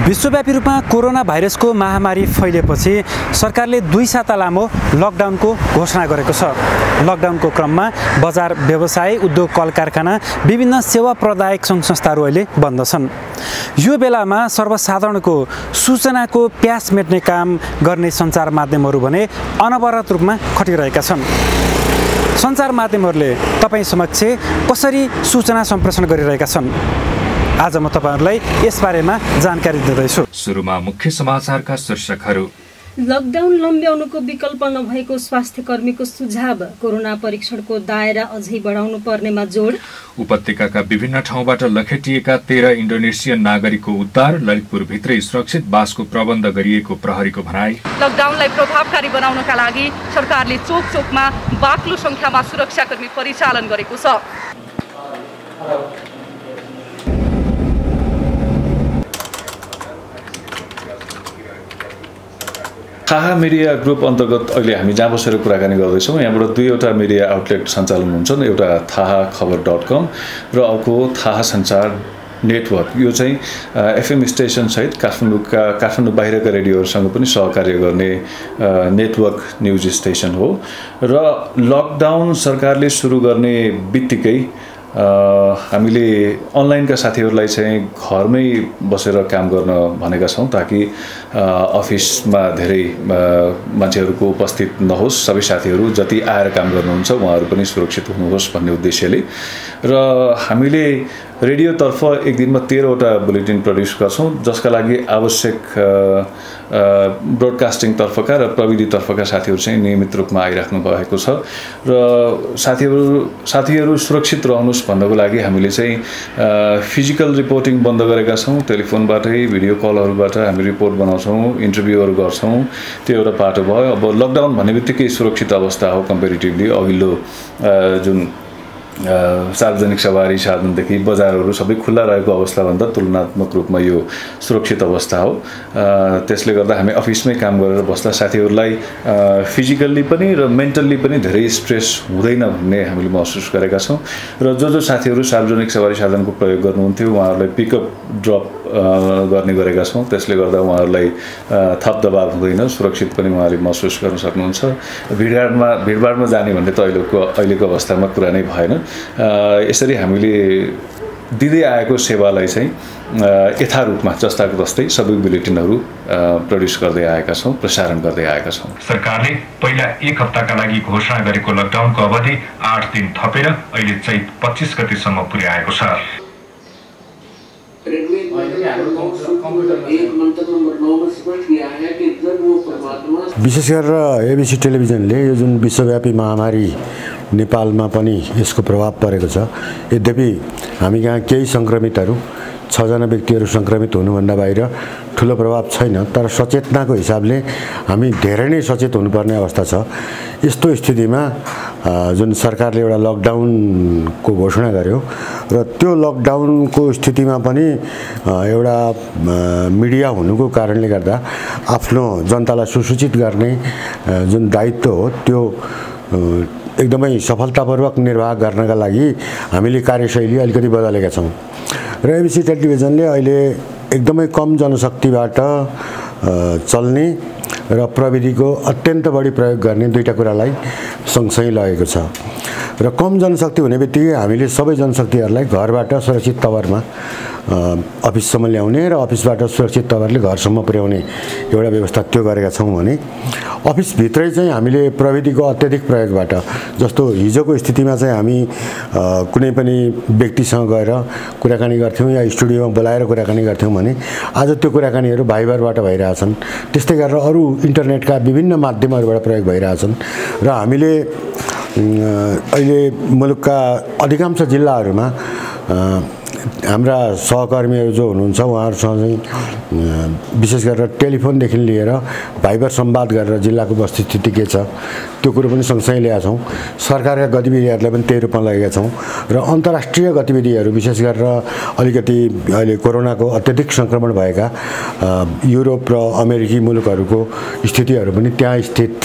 विश्वव्यापी रूपमा कोरोना भाइरसको महामारी फैलिएपछि सरकारले 2 साता लामो लकडाउनको घोषणा गरेको छ। लकडाउनको क्रममा बजार व्यवसाय, उद्योग, कल कारखाना, विभिन्न सेवा प्रदायक सङ्घ संस्थाहरू अहिले बन्द छन्। यो बेलामा सर्वसाधारणको सूचनाको प्यास मेट्ने काम गर्ने सञ्चार माध्यमहरू भने अनवरत रूपमा खटिरहेका छन्। सञ्चार माध्यमहरूले तपाईँ समक्ष कसरी सूचना सम्प्रेषण गरिरहेका छन्, आज म तपाईहरुलाई यस बारेमा जानकारी दिँदैछु। सुरुमा मुख्य समाचारका शीर्षकहरू। लकडाउन लम्ब्याउनुको विकल्प नभएको स्वास्थ्य कर्मीको सुझाव, कोरोना परीक्षणको दायरा अझै बढाउनु पर्नेमा जोड। उपत्यकाका विभिन्न ठाउँबाट लखेटिएका 13 इन्डोनेसियन नागरिकको उद्धार, ललितपुरभित्रै सुरक्षित बासको प्रबन्ध गरिएको प्रहरीको भनाई। लकडाउनलाई प्रभावकारी बनाउनका लागि सरकारले चोक चोकमा बाक्लो संख्यामा सुरक्षाकर्मी परिचालन गरेको छ। थाहा मिडिया ग्रुप अन्तर्गत अहिले हामी जहाँ बसेर कुराकानी गर्दैछौँ, यहाँबाट दुईवटा मिडिया आउटलेट सञ्चालन हुन्छन्। एउटा थाहा खबर.com र अर्को थाहा सञ्चार नेटवर्क। यो चाहिँ एफएम स्टेसन सहित काठमाडौँ बाहिरका रेडियोहरूसँग पनि सहकार्य गर्ने नेटवर्क न्युज स्टेसन हो। र लकडाउन सरकारले सुरु गर्ने बित्तिकै हामीले अनलाइनका साथीहरूलाई चाहिँ घरमै बसेर काम गर्न भनेका छौँ, ताकि अफिसमा धेरै मान्छेहरूको उपस्थित नहोस्, सबै साथीहरू जति आएर काम गर्नुहुन्छ उहाँहरू पनि सुरक्षित हुनुहोस् भन्ने उद्देश्यले। र हामीले रेडियोतर्फ एक दिनमा 13वटा बुलेटिन प्रड्युस गर्छौँ, जसका लागि आवश्यक ब्रोडकास्टिङतर्फका र प्रविधितर्फका साथीहरू चाहिँ नियमित रूपमा आइराख्नु भएको छ। र साथीहरू सुरक्षित रहनुहोस् भन्नको लागि हामीले चाहिँ फिजिकल रिपोर्टिङ बन्द गरेका छौँ। टेलिफोनबाटै, भिडियो कलहरूबाट हामी रिपोर्ट बनाउँछौँ, इन्टरभ्यूहरू गर्छौँ। त्यो एउटा पाटो भयो। अब लकडाउन भन्ने बित्तिकै सुरक्षित अवस्था हो कम्पेरिटिभली। अघिल्लो जुन सार्वजनिक सवारी साधनदेखि बजारहरू सबै खुल्ला रहेको अवस्थाभन्दा तुलनात्मक रूपमा यो सुरक्षित अवस्था हो। त्यसले गर्दा हामी अफिसमै काम गरेर बस्दा साथीहरूलाई फिजिकल्ली पनि र मेन्टल्ली पनि धेरै स्ट्रेस हुँदैन भन्ने हामीले महसुस गरेका छौँ। र जो साथीहरू सार्वजनिक सवारी साधनको प्रयोग गर्नुहुन्थ्यो उहाँहरूलाई पिकअप ड्रप गर्ने गरेका छौँ। त्यसले गर्दा उहाँहरूलाई थप दबाव हुँदैन, सुरक्षित पनि उहाँहरूले महसुस गर्न सक्नुहुन्छ। भिडभाडमा जाने भन्ने त अहिलेको अवस्थामा कुरा नै भएन। यसरी हामीले दिँदै आएको सेवालाई चाहिँ यथारूपमा जस्ताको तस्तै सबै बुलेटिनहरू प्रड्युस गर्दै आएका छौँ, प्रसारण गर्दै आएका छौँ। सरकारले पहिला 1 हप्ताका लागि घोषणा गरेको लकडाउनको अवधि 8 दिन थपेर अहिले चैत 25 गतेसम्म पुर्याएको छ। विशेष गरेर एबिसी टेलिभिजनले यो जुन विश्वव्यापी महामारी नेपालमा पनि यसको प्रभाव परेको छ। यद्यपि हामी यहाँ केही सङ्क्रमितहरू 6 जना व्यक्तिहरू सङ्क्रमित हुनुभन्दा बाहिर ठुलो प्रभाव छैन, तर सचेतनाको हिसाबले हामी धेरै नै सचेत हुनुपर्ने अवस्था छ। यस्तो स्थितिमा जुन सरकारले एउटा लकडाउनको घोषणा गर्यो र त्यो लकडाउनको स्थितिमा पनि एउटा मिडिया हुनुको कारणले गर्दा आफ्नो जनतालाई सुसूचित गर्ने जुन दायित्व हो त्यो एकदमै सफलतापूर्वक निर्वाह गर्नका लागि हामीले कार्यशैली अलिकति बदलेका छौँ। र एबिसी टेलिभिजनले अहिले एकदमै कम जनशक्तिबाट चल्ने र प्रविधिको अत्यन्त बढी प्रयोग गर्ने दुईटा कुरालाई सँगसँगै लगेको छ। र कम जनशक्ति हुने बित्तिकै हामीले सबै जनशक्तिहरूलाई घरबाट सुरक्षित तवरमा अफिससम्म ल्याउने र अफिसबाट सुरक्षित तवरले घरसम्म पुर्याउने एउटा व्यवस्था त्यो गरेका छौँ भने अफिसभित्रै चाहिँ हामीले प्रविधिको अत्यधिक प्रयोगबाट, जस्तो हिजोको स्थितिमा चाहिँ हामी कुनै पनि व्यक्तिसँग गएर कुराकानी गर्थ्यौँ या स्टुडियोमा बोलाएर कुराकानी गर्थ्यौँ भने आज त्यो कुराकानीहरू भाइबरबाट भइरहेछन्। त्यस्तै गरेर अरू इन्टरनेटका विभिन्न माध्यमहरूबाट प्रयोग भइरहेछन्। र हामीले अहिले मुलुकका अधिकांश जिल्लाहरूमा हाम्रा सहकर्मीहरू जो हुनुहुन्छ उहाँहरूसँग चाहिँ विशेष गरेर टेलिफोनदेखि लिएर भाइबर संवाद गरेर जिल्लाको वस्तुस्थिति के छ त्यो कुरो पनि सँगसँगै ल्याएका छौँ। सरकारका गतिविधिहरूलाई पनि त्यही रूपमा लगेका छौँ। र अन्तर्राष्ट्रिय गतिविधिहरू विशेष गरेर अलिकति अहिले कोरोनाको अत्यधिक सङ्क्रमण भएका युरोप र अमेरिकी मुलुकहरूको स्थितिहरू पनि त्यहाँ स्थित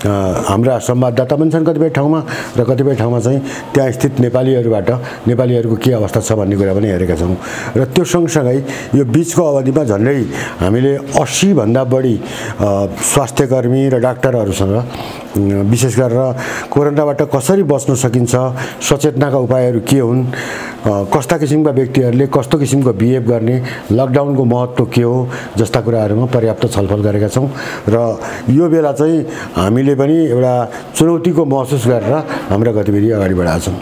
हाम्रा संवाददाता पनि छन् कतिपय ठाउँमा र कतिपय ठाउँमा चाहिँ त्यहाँ स्थित नेपालीहरूको के अवस्था छ भन्ने कुरा पनि हेरेका छौँ र त्यो सँगसँगै यो बिचको अवधिमा झन्डै हामीले 80 भन्दा बढी स्वास्थ्यकर्मी र डाक्टरहरूसँग विशेष गरेर कोरोनाबाट कसरी बच्न सकिन्छ, सचेतनाका उपायहरू के हुन्, कस्ता किसिमका व्यक्तिहरूले कस्तो किसिमको बिहेभ गर्ने, लकडाउनको महत्त्व के हो जस्ता कुराहरूमा पर्याप्त छलफल गरेका छौँ र यो बेला चाहिँ हामीले पनि एउटा चुनौतीको महसुस गरेर हाम्रो गतिविधि अगाडि बढाएका छौँ।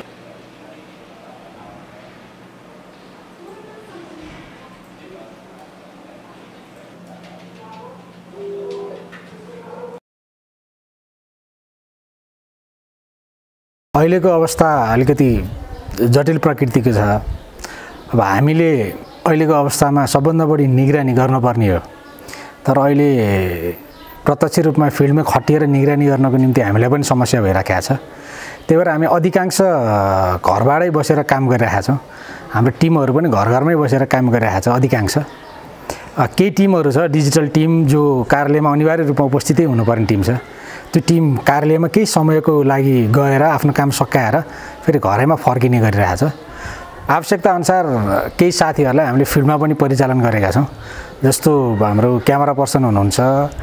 अहिलेको अवस्था अलिकति जटिल प्रकृतिको छ। अब हामीले अहिलेको अवस्थामा सबभन्दा बढी निगरानी गर्नुपर्ने हो, तर अहिले प्रत्यक्ष रूपमा फिल्डमा खटिएर निगरानी गर्नको निम्ति हामीलाई पनि समस्या भइरहेको छ। त्यही भएर हामी अधिकांश घरबाटै बसेर काम गरिरहेका छौँ। हाम्रो टिमहरू पनि घरमै बसेर काम गरिरहेका छ अधिकांश। केही टिमहरू छ डिजिटल टिम जो कार्यालयमा अनिवार्य रूपमा उपस्थितै हुनुपर्ने टिम छ। त्यो टिम कार्यालयमा केही समयको लागि गएर आफ्नो काम सकाएर फेरि घरैमा फर्किने गरिरहेछ। आवश्यकताअनुसार केही साथीहरूलाई हामीले फिल्डमा पनि परिचालन गरेका छौँ। जस्तो हाम्रो क्यामेरा पर्सन हुनुहुन्छ,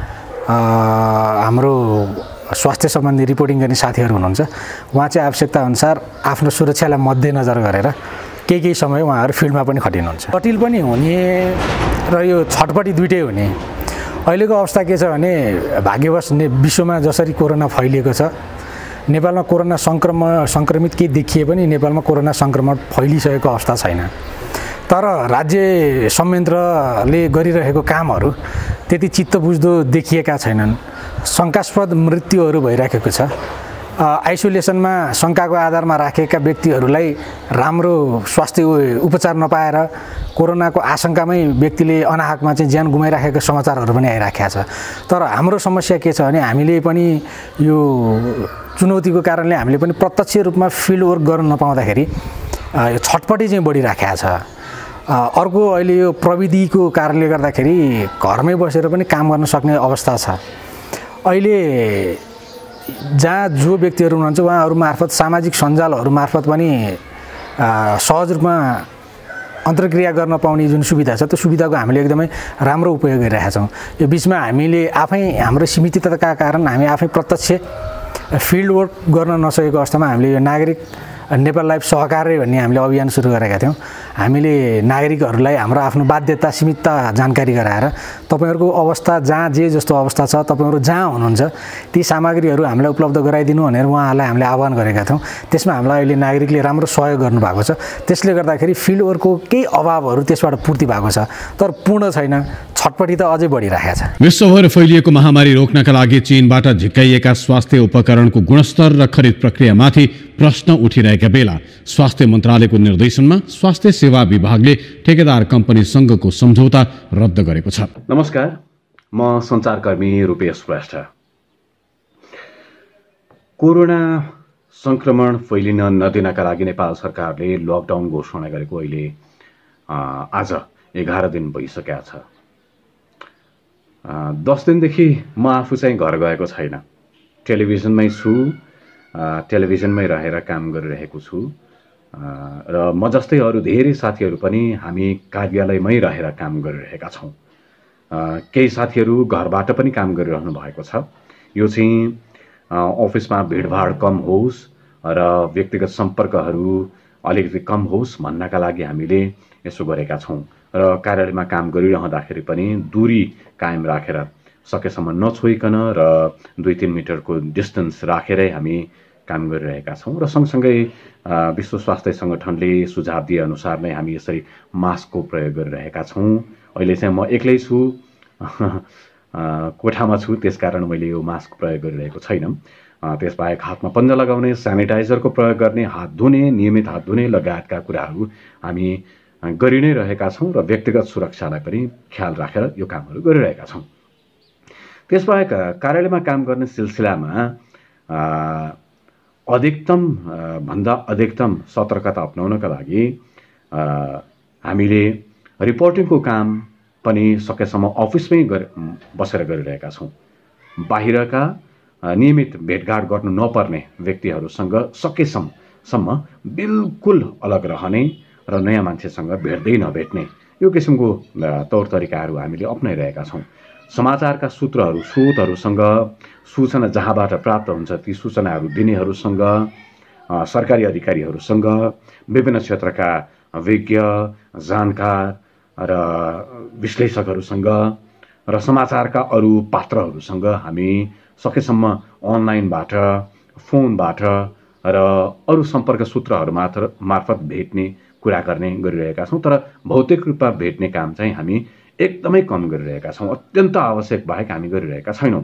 हाम्रो स्वास्थ्य सम्बन्धी रिपोर्टिङ गर्ने साथीहरू हुनुहुन्छ, उहाँ चाहिँ आवश्यकताअनुसार आफ्नो सुरक्षालाई मध्यनजर गरेर केही समय उहाँहरू फिल्डमा पनि खटिनुहुन्छ। जटिल पनि हुने र यो छटपटी दुइटै हुने। अहिलेको अवस्था के छ भने भाग्यवश विश्वमा जसरी कोरोना फैलिएको छ, नेपालमा कोरोना सङ्क्रमित केही देखिए पनि नेपालमा कोरोना सङ्क्रमण फैलिसकेको अवस्था छैन। तर राज्य संयन्त्रले गरिरहेको कामहरू त्यति चित्तबुझ्दो देखिएका छैनन्। शङ्कास्पद मृत्युहरू भइरहेको छ। आइसोलेसनमा शङ्काको आधारमा राखेका व्यक्तिहरूलाई राम्रो स्वास्थ्य उपचार नपाएर कोरोनाको आशंकामै व्यक्तिले अनाहकमा चाहिँ ज्यान गुमाइराखेको समाचारहरू पनि आइराखेको छ। तर हाम्रो समस्या के छ भने हामीले पनि यो चुनौतीको कारणले हामीले पनि प्रत्यक्ष रूपमा फिल्ड वर्क गर्न नपाउँदाखेरि यो छटपटी चाहिँ बढिराखेको छ। अर्को अहिले यो प्रविधिको कारणले गर्दाखेरि घरमै बसेर पनि काम गर्न सक्ने अवस्था छ। अहिले जहाँ जो व्यक्तिहरू हुनुहुन्छ उहाँहरू मार्फत सामाजिक सञ्जालहरू मार्फत पनि सहज रूपमा अन्तर्क्रिया गर्न पाउने जुन सुविधा छ त्यो सुविधाको हामीले एकदमै राम्रो उपयोग गरिरहेका छौँ। यो बिचमा हामीले आफै हाम्रो सीमितताका कारण हामी आफै प्रत्यक्ष फिल्ड वर्क गर्न नसकेको अवस्थामा हामीले यो नागरिक नेपाल लाइफ सहकार्य भन्ने हामीले अभियान सुरु गरेका थियौँ। हामीले नागरिकहरूलाई हाम्रो आफ्नो बाध्यता सीमितता जानकारी गराएर तपाईँहरूको अवस्था जहाँ जे जस्तो अवस्था छ तपाईँहरू जहाँ हुनुहुन्छ ती सामग्रीहरू हामीलाई उपलब्ध गराइदिनु भनेर उहाँहरूलाई हामीले आह्वान गरेका थियौँ। त्यसमा हामीलाई अहिले नागरिकले राम्रो सहयोग गर्नुभएको छ। त्यसले गर्दाखेरि फिल्ड वर्कको केही अभावहरू त्यसबाट पूर्ति भएको छ, तर पूर्ण छैन। छटपटी त अझै बढिरहेको छ। विश्वभर फैलिएको महामारी रोक्नका लागि चीनबाट झिकाइएका स्वास्थ्य उपकरणको गुणस्तर र खरिद प्रक्रियामाथि प्रश्न उठिरहेका बेला स्वास्थ्य मन्त्रालयको निर्देशनमा स्वास्थ्य सेवा विभागले ठेकेदार कम्पनी संघको सम्झौता रद्द गरेको छ। नमस्कार, म सञ्चारकर्मी रूपेश श्रेष्ठ। कोरोना संक्रमण फैलिन नदिनका लागि नेपाल सरकारले लकडाउन घोषणा गरेको अहिले आज 11 दिन भइसकेका छ। 10 दिनदेखि म आफू चाहिँ घर गएको छैन, टेलिभिजनमै छु, टेलिभिजनमै रहेर काम गरिरहेको छु र म जस्तै अरू धेरै साथीहरू पनि हामी कार्यालयमै रहेर काम गरिरहेका छौँ। केही साथीहरू घरबाट पनि काम गरिरहनु भएको छ। यो चाहिँ अफिसमा भिडभाड कम होस् र व्यक्तिगत सम्पर्कहरू अलिकति कम होस् भन्नका लागि हामीले यसो गरेका छौँ र कार्यालयमा काम गरिरहँदाखेरि पनि दूरी कायम राखेर सकेसम्म नछोइकन र 2-3 मिटरको डिस्टेन्स राखेरै हामी काम गरिरहेका छौँ र सँगसँगै विश्व स्वास्थ्य सङ्गठनले सुझाव दिए अनुसार नै हामी यसरी मास्कको प्रयोग गरिरहेका छौँ। अहिले चाहिँ म एक्लै छु, कोठामा छु, त्यसकारण मैले यो मास्क प्रयोग गरिरहेको छैन। त्यसबाहेक हातमा पन्जा लगाउने, सेनिटाइजरको प्रयोग गर्ने, हात धुने, नियमित हात धुने लगायतका कुराहरू हामी गरि नै रहेका छौँ र व्यक्तिगत सुरक्षालाई पनि ख्याल राखेर यो कामहरू गरिरहेका छौँ। त्यसबाहेक कार्यालयमा काम गर्ने सिलसिलामा अधिकतम सतर्कता अपनाउनका लागि हामीले रिपोर्टिङको काम पनि सकेसम्म अफिसमै बसेर गरिरहेका छौँ। बाहिरका नियमित भेटघाट गर्नु नपर्ने व्यक्तिहरूसँग सकेसम्म बिल्कुल अलग रहने र नयाँ मान्छेसँग भेट्दै नभेट्ने यो किसिमको तौर तरिकाहरू हामीले अपनाइरहेका छौँ। समाचारका स्रोतहरूसँग सूचना जहाँबाट प्राप्त हुन्छ ती सूचनाहरू दिनेहरूसँग, सरकारी अधिकारीहरूसँग, विभिन्न क्षेत्रका विज्ञ, जानकार र विश्लेषकहरूसँग र समाचारका अरू पात्रहरूसँग हामी सकेसम्म अनलाइनबाट, फोनबाट र अरू सम्पर्क सूत्रहरू मार्फत भेट्ने कुरा गरिरहेका छौँ। तर भौतिक रूपमा भेट्ने काम चाहिँ हामी एकदमै कम गरिरहेका छौँ। अत्यन्त आवश्यक बाहेक हामी गरिरहेका छैनौँ।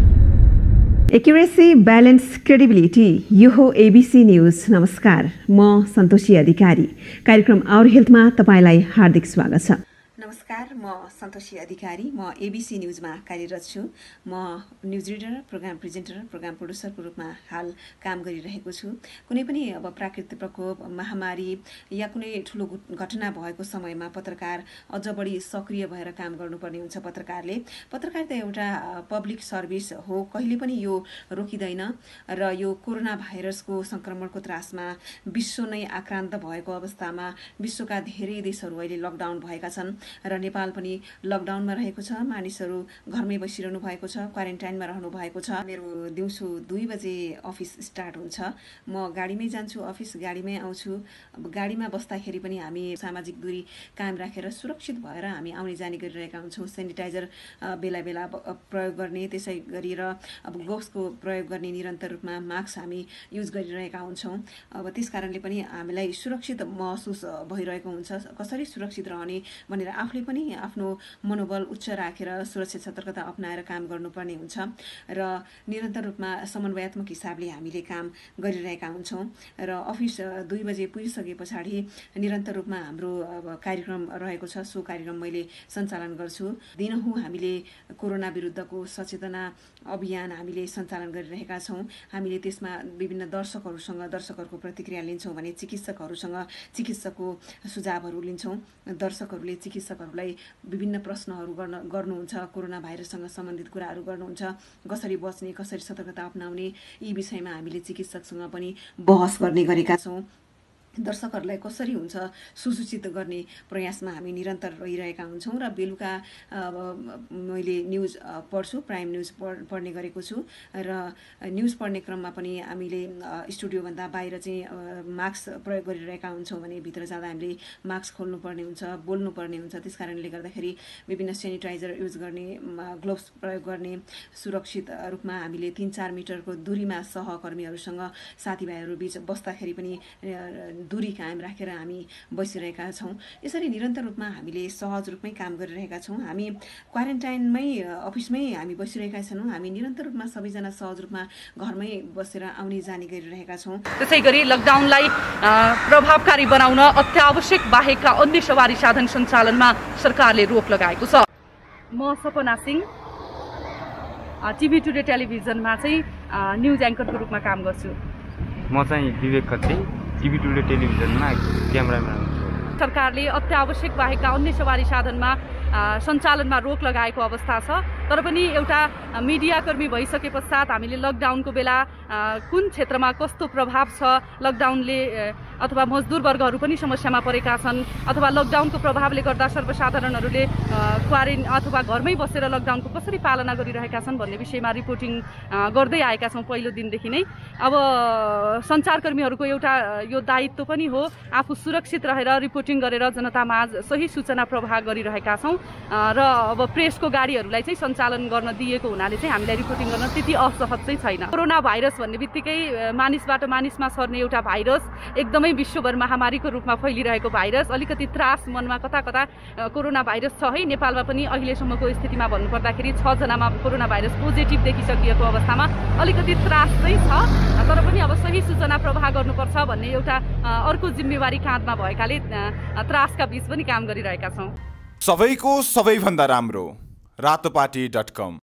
एक्युरेसी, ब्यालेन्स, क्रेडिबिलिटी, यो हो एबिसी न्युज। नमस्कार, म सन्तोषी अधिकारी। कार्यक्रम आवर हेल्थमा तपाईँलाई हार्दिक स्वागत छ। नमस्कार, म सन्तोषी अधिकारी। म एबिसी न्युजमा कार्यरत छु। म news reader, program presenter, program प्रोड्युसरको रूपमा हाल काम गरिरहेको छु। कुनै पनि अब प्राकृतिक प्रकोप, महामारी या कुनै ठुलो घटना भएको समयमा पत्रकार अझ बढी सक्रिय भएर काम गर्नुपर्ने हुन्छ। पत्रकारिता एउटा पब्लिक सर्भिस हो, कहिले पनि यो रोकिँदैन र यो कोरोना भाइरसको संक्रमणको त्रासमा विश्व नै आक्रान्त भएको अवस्थामा विश्वका धेरै देशहरू अहिले लकडाउन भएका छन् र नेपाल पनि लकडाउनमा रहेको छ। मानिसहरू घरमै बसिरहनु भएको छ, क्वारेन्टाइनमा रहनु भएको छ। मेरो दिउँसो 2 बजे अफिस स्टार्ट हुन्छ। म गाडीमै जान्छु अफिस, गाडीमै आउँछु। अब गाडीमा बस्दाखेरि पनि हामी सामाजिक दूरी कायम राखेर सुरक्षित भएर हामी आउने जाने गरिरहेका हुन्छौँ। सेनिटाइजर बेला बेला प्रयोग गर्ने, त्यसै गरी र अब ग्लोभ्सको प्रयोग गर्ने, निरन्तर रूपमा मास्क हामी युज गरिरहेका हुन्छौँ। अब त्यस कारणले पनि हामीलाई सुरक्षित महसुस भइरहेको हुन्छ। कसरी सुरक्षित रहने भनेर आफूले पनि आफ्नो मनोबल उच्च राखेर सुरक्षा सतर्कता अपनाएर काम गर्नुपर्ने हुन्छ र निरन्तर रूपमा समन्वयात्मक हिसाबले हामीले काम गरिरहेका हुन्छौँ। र अफिस 2 बजे पुगिसके पछाडि निरन्तर रूपमा हाम्रो कार्यक्रम रहेको छ। सो कार्यक्रम मैले सञ्चालन गर्छु। दिनहुँ हामीले कोरोना विरुद्धको सचेतना अभियान हामीले सञ्चालन गरिरहेका छौँ। हामीले त्यसमा विभिन्न दर्शकहरूको प्रतिक्रिया लिन्छौँ भने चिकित्सकहरूसँग चिकित्सकको सुझावहरू लिन्छौँ। दर्शकहरूले चिकित्सकहरूलाई विभिन्न प्रश्नहरू गर्नुहुन्छ, कोरोना भाइरससँग सम्बन्धित कुराहरू गर्नुहुन्छ, कसरी बच्ने, कसरी सतर्कता अपनाउने, यी विषयमा हामीले चिकित्सकसँग पनि बहस गर्ने गरेका छौँ। दर्शकहरूलाई कसरी हुन्छ सुसूचित गर्ने प्रयासमा हामी निरन्तर रहिरहेका हुन्छौँ। र बेलुका मैले न्युज पढ्छु, प्राइम न्युज पढ्ने गरेको छु र न्युज पढ्ने क्रममा पनि हामीले स्टुडियोभन्दा बाहिर चाहिँ मास्क प्रयोग गरिरहेका हुन्छौँ भने भित्र जाँदा हामीले मास्क खोल्नुपर्ने हुन्छ, बोल्नुपर्ने हुन्छ। त्यस कारणले गर्दाखेरि विभिन्न सेनिटाइजर युज गर्ने, ग्लोभ्स प्रयोग गर्ने, सुरक्षित रूपमा हामीले 3-4 मिटरको दूरीमा सहकर्मीहरूसँग, साथीभाइहरू बीच बस्दाखेरि पनि दूरी कायम राखेर हामी बसिरहेका छौँ। यसरी निरन्तर रूपमा हामीले सहज रूपमै काम गरिरहेका छौँ। हामी क्वारेन्टाइनमै अफिसमै हामी बसिरहेका छैनौँ। हामी निरन्तर रूपमा सबैजना सहज रूपमा घरमै बसेर आउने जाने गरिरहेका छौँ। त्यसै गरी लकडाउनलाई प्रभावकारी बनाउन अत्यावश्यक बाहेकका अन्य सवारी साधन सञ्चालनमा सरकारले रोक लगाएको छ। म सपना सिंह, टिभी टुडे टेलिभिजनमा चाहिँ न्युज एङ्करको रूपमा काम गर्छु। म चाहिँ विवेक खत्री, टिभी टुडे टेलिभिजनमा क्यामेराम्यान हुन्छु। सरकारले अत्यावश्यक बाहेकका अन्य सवारी साधनमा सञ्चालनमा रोक लगाएको अवस्था छ। तर पनि एउटा मिडियाकर्मी भइसके पश्चात हामीले लकडाउनको बेला कुन क्षेत्रमा कस्तो प्रभाव छ, लकडाउनले अथवा मजदुर वर्गहरू पनि समस्यामा परेका छन्, अथवा लकडाउनको प्रभावले गर्दा सर्वसाधारणहरूले क्वारेन्टाइन अथवा घरमै बसेर लकडाउनको कसरी पालना गरिरहेका छन् भन्ने विषयमा रिपोर्टिङ गर्दै आएका छौँ पहिलो दिनदेखि नै। अब सञ्चारकर्मीहरूको एउटा यो दायित्व पनि हो आफू सुरक्षित रहेर रिपोर्टिङ गरेर जनतामा सही सूचना प्रवाह गरिरहेका छौँ र अब प्रेसको गाडीहरूलाई चाहिँ सञ्चालन गर्न दिएको हुनाले चाहिँ हामीलाई रिपोर्टिङ गर्न त्यति असहज चाहिँ छैन। कोरोना भाइरस भन्ने बित्तिकै मानिसबाट मानिसमा सर्ने एउटा भाइरस, एकदमै विश्वभर महामारीको रूपमा फैलिरहेको भाइरस, अलिकति त्रास मनमा कता कता कोरोना भाइरस छ है। नेपालमा पनि अहिलेसम्मको स्थितिमा भन्नुपर्दाखेरि 6 जनामा कोरोना भाइरस पोजिटिभ देखिसकिएको अवस्थामा अलिकति त्रास चाहिँ छ। तर पनि अब सही सूचना प्रवाह गर्नुपर्छ भन्ने एउटा अर्को जिम्मेवारी काँधमा भएकाले त्रासका बीच पनि काम गरिरहेका छौँ। सबैको सबैभन्दा राम्रो रातोपाटी.com